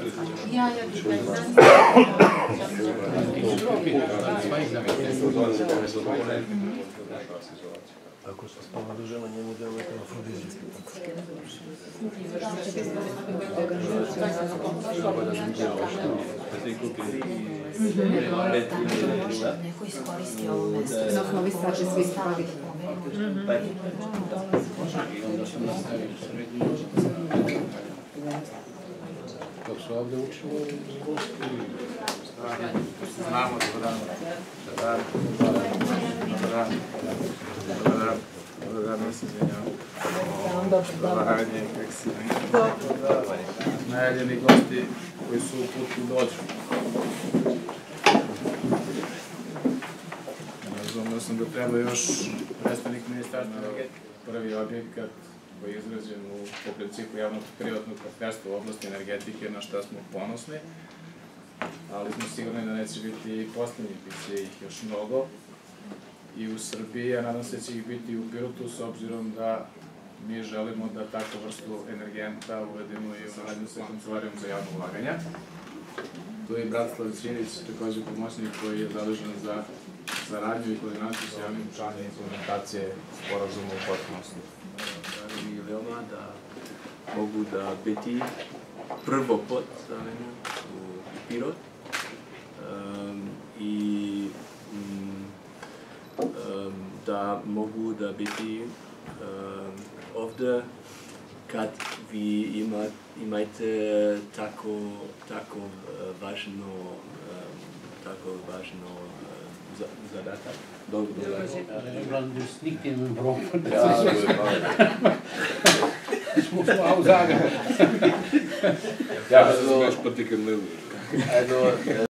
Ako se spava žena, njemu delujete na afrodiziju. Neko iskoristi ovo mesto. Na osnovi sad svi stavi. Dok su ovdje učili Znamo, dobar dan, ne se izvinjavam. Dobar dan, kako si? Najavljeni gosti koji su u putu dođu. Razumio sam da treba još predstavnik ministarstva energetike. Prvi objekat koji je izrađen po principu javno-privatnog partnerstva u oblasti energetike, na šta smo ponosni, ali smo sigurni da neće biti i posljednji, bit će ih još mnogo i u Srbiji, a nadam se da će ih biti i u Pirotu, s obzirom da mi želimo da takvu vrstu energenta uvedemo i u saradnju sa Kancelarijom za javno ulaganja. Tu je Bratislav Ćinić, također pomoćnik koji je zadužen za saradnju i koordinaciju sa javnim članom implementacije sporazuma u potpunosti. I veoma da mogu da biti prvo pot u Pirot i da mogu da biti ovdje kad vi imate tako važno zadatak. Du snikt in mijn broek. Ich muss nur auch sagen. Ja, das ist ein Sportticket.